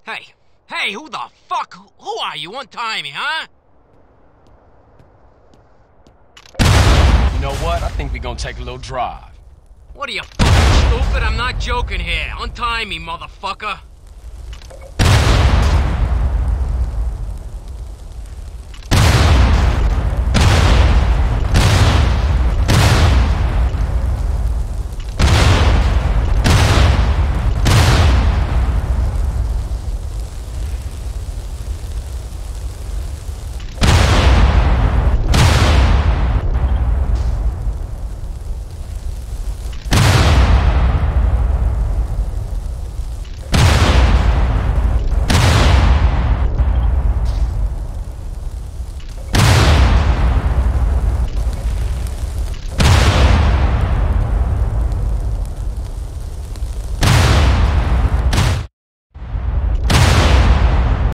Hey, hey, who the fuck? Who are you? Untie me, huh? You know what? I think we're gonna take a little drive. What are you, fucking stupid? I'm not joking here. Untie me, motherfucker.